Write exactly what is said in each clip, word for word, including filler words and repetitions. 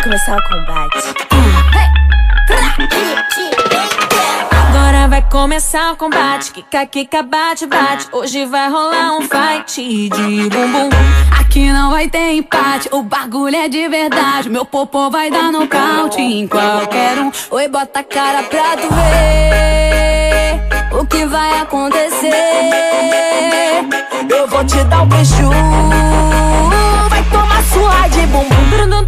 começar o combate. Agora vai começar o combate. Kika, kika, bate, bate. Hoje vai rolar um fight de bumbum. Aqui não vai ter empate, o bagulho é de verdade. Meu popô vai dar nocaute em qualquer um. Oi, bota a cara pra tu ver o que vai acontecer. Eu vou te dar um beijo, vai tomar sua de bumbum.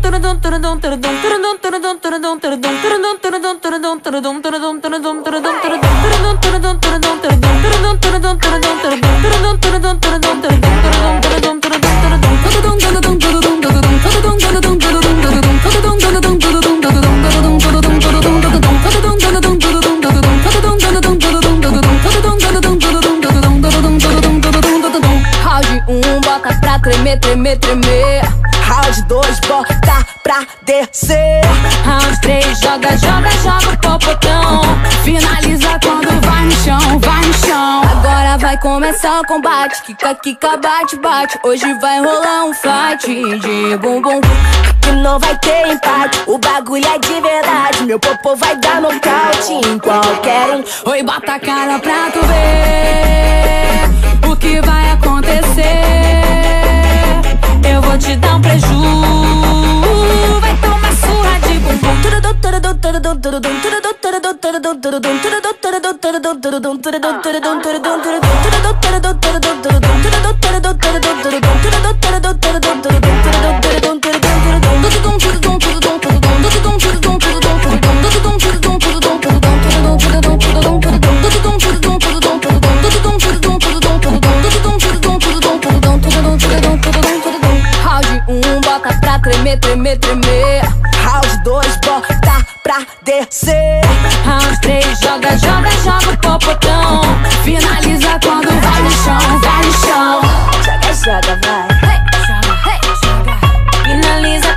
Round um, bota pra tremer, tremer, tremer. Round dois, bota pra descer. Round três, joga, joga, joga o popotão. Finaliza quando vai no chão, vai no chão. Agora vai começar o combate. Kika, kika, bate, bate. Hoje vai rolar um fight de bumbum. Que não vai ter empate, o bagulho é de verdade. Meu popô vai dar nocaute em qualquer um. Oi, bota a cara pra tu ver o que vai acontecer. Eu vou te dar um preju, vai tomar surra de bumbum. Round um, bota pra tremer, tremer, tremer. Round dois, bota pra descer. Round três, joga, joga, joga o popotão. Finaliza quando vai no chão, vai no chão. Joga, joga, vai. Hey, joga, hey, joga. Finaliza